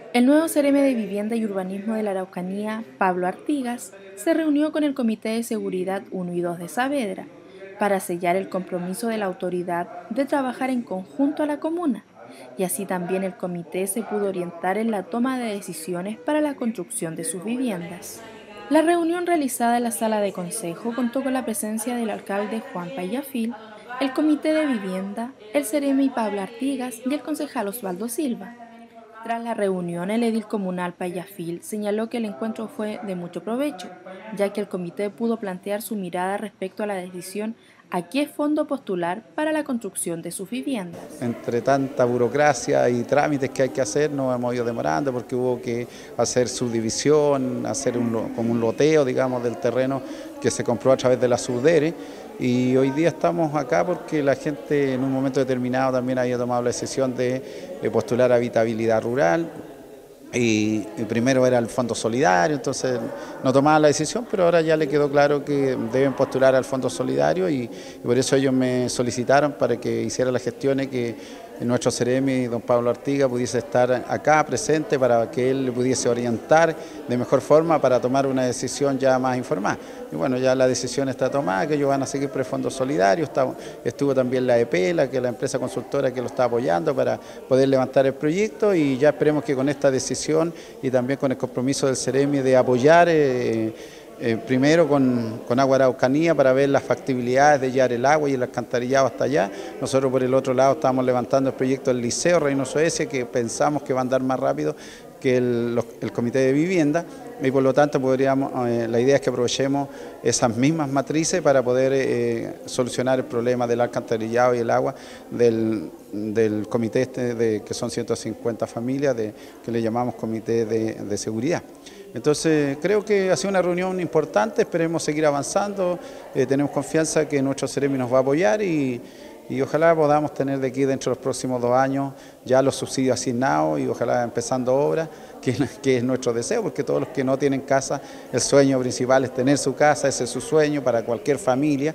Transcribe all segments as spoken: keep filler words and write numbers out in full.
El nuevo Ceremi de Vivienda y Urbanismo de la Araucanía, Pablo Artigas, se reunió con el Comité de Seguridad uno y dos de Saavedra para sellar el compromiso de la autoridad de trabajar en conjunto a la comuna, y así también el comité se pudo orientar en la toma de decisiones para la construcción de sus viviendas. La reunión realizada en la sala de consejo contó con la presencia del alcalde Juan Payafil, el Comité de Vivienda, el Ceremi Pablo Artigas y el concejal Osvaldo Silva. Tras la reunión, el edil comunal Payafil señaló que el encuentro fue de mucho provecho, ya que el comité pudo plantear su mirada respecto a la decisión a qué fondo postular para la construcción de sus viviendas. Entre tanta burocracia y trámites que hay que hacer, nos hemos ido demorando porque hubo que hacer subdivisión, hacer un, como un loteo, digamos, del terreno que se compró a través de la Subdere. Y hoy día estamos acá porque la gente en un momento determinado también había tomado la decisión de postular habitabilidad rural. Y, y primero era el Fondo Solidario, entonces no tomaban la decisión, pero ahora ya le quedó claro que deben postular al Fondo Solidario y, y por eso ellos me solicitaron para que hiciera las gestiones, que nuestro Ceremi, don Pablo Artigas, pudiese estar acá presente para que él le pudiese orientar de mejor forma para tomar una decisión ya más informada. Y bueno, ya la decisión está tomada, que ellos van a seguir por el Fondo Solidario, está, estuvo también la E P, la, que es la empresa consultora que lo está apoyando para poder levantar el proyecto, y ya esperemos que con esta decisión y también con el compromiso del Ceremi de apoyar eh, eh, primero con, con Agua Araucanía para ver las factibilidades de llevar el agua y el alcantarillado hasta allá. Nosotros por el otro lado estamos levantando el proyecto del Liceo Reynoso S, que pensamos que va a andar más rápido que el, los, el Comité de Vivienda, y por lo tanto podríamos, eh, la idea es que aprovechemos esas mismas matrices para poder eh, solucionar el problema del alcantarillado y el agua del, del comité este de, que son ciento cincuenta familias, de, que le llamamos Comité de, de Seguridad. Entonces creo que ha sido una reunión importante, esperemos seguir avanzando, eh, tenemos confianza que nuestro Ceremi nos va a apoyar y Y ojalá podamos tener de aquí dentro de los próximos dos años ya los subsidios asignados y ojalá empezando obras, que, que es nuestro deseo, porque todos los que no tienen casa, el sueño principal es tener su casa, ese es su sueño para cualquier familia,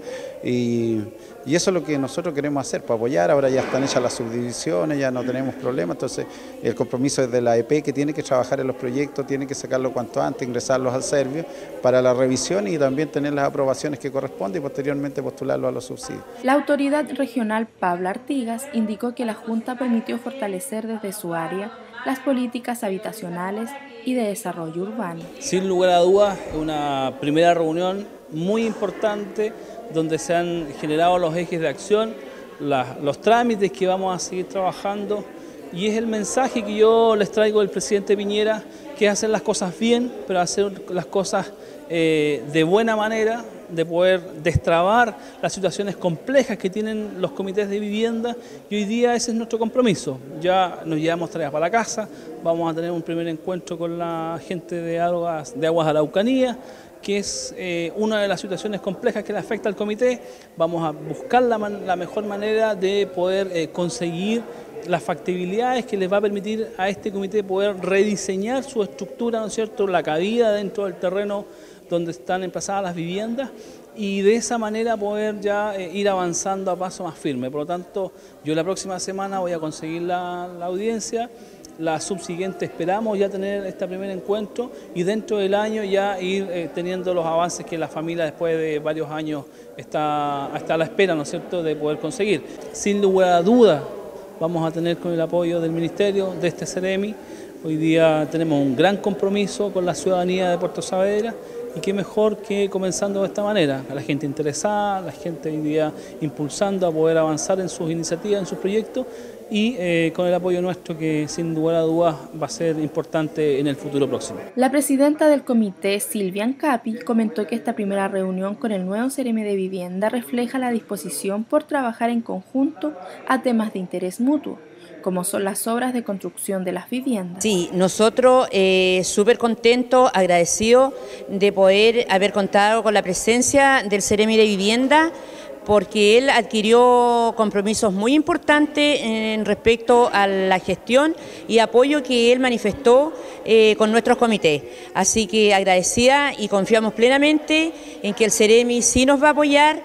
y, y eso es lo que nosotros queremos hacer, para apoyar. Ahora ya están hechas las subdivisiones, ya no tenemos problemas, entonces el compromiso es de la E P, que tiene que trabajar en los proyectos, tiene que sacarlo cuanto antes, ingresarlos al Servio para la revisión y también tener las aprobaciones que corresponden y posteriormente postularlos a los subsidios. La autoridad regional Pablo Artigas indicó que la Junta permitió fortalecer desde su área las políticas habitacionales y de desarrollo urbano. Sin lugar a dudas, es una primera reunión muy importante donde se han generado los ejes de acción, la, los trámites que vamos a seguir trabajando, y es el mensaje que yo les traigo del presidente Piñera, que es hacer las cosas bien, pero hacer las cosas eh, de buena manera, de poder destrabar las situaciones complejas que tienen los comités de vivienda, y hoy día ese es nuestro compromiso. Ya nos llevamos tareas para la casa, vamos a tener un primer encuentro con la gente de Aguas, de Aguas Araucanía, que es eh, una de las situaciones complejas que le afecta al comité. Vamos a buscar la, man, la mejor manera de poder eh, conseguir las factibilidades que les va a permitir a este comité poder rediseñar su estructura, ¿no es cierto?, la cabida dentro del terreno donde están emplazadas las viviendas, y de esa manera poder ya eh, ir avanzando a paso más firme. Por lo tanto, yo la próxima semana voy a conseguir la, la audiencia, la subsiguiente esperamos ya tener este primer encuentro, y dentro del año ya ir eh, teniendo los avances que la familia después de varios años está, está a la espera, ¿no es cierto?, de poder conseguir. Sin lugar a dudas, vamos a tener con el apoyo del Ministerio, de este Ceremi. Hoy día tenemos un gran compromiso con la ciudadanía de Puerto Saavedra, y qué mejor que comenzando de esta manera, a la gente interesada, la gente hoy día impulsando a poder avanzar en sus iniciativas, en sus proyectos, y eh, con el apoyo nuestro, que sin lugar a dudas va a ser importante en el futuro próximo. La presidenta del comité, Silvia Ancapi, comentó que esta primera reunión con el nuevo Ceremi de Vivienda refleja la disposición por trabajar en conjunto a temas de interés mutuo, como son las obras de construcción de las viviendas. Sí, nosotros eh, súper contentos, agradecidos de poder haber contado con la presencia del Ceremi de Vivienda, porque él adquirió compromisos muy importantes en respecto a la gestión y apoyo que él manifestó eh, con nuestros comités. Así que agradecida, y confiamos plenamente en que el Ceremi sí nos va a apoyar,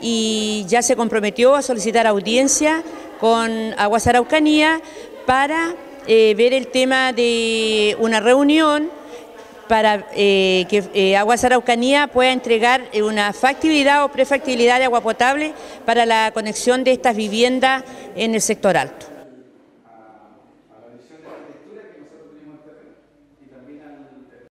y ya se comprometió a solicitar audiencia con Aguas Araucanía para eh, ver el tema de una reunión para eh, que eh, Aguas Araucanía pueda entregar una factibilidad o prefactibilidad de agua potable para la conexión de estas viviendas en el sector alto.